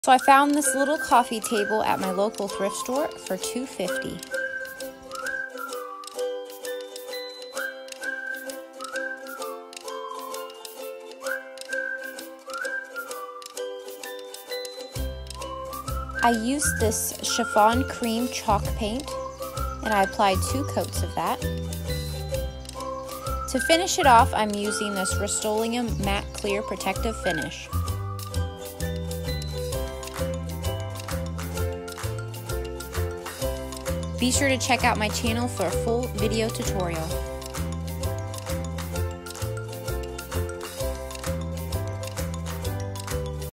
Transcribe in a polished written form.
So I found this little coffee table at my local thrift store for $2.50. I used this chiffon cream chalk paint and I applied 2 coats of that. To finish it off, I'm using this Rust-Oleum matte clear protective finish. Be sure to check out my channel for a full video tutorial.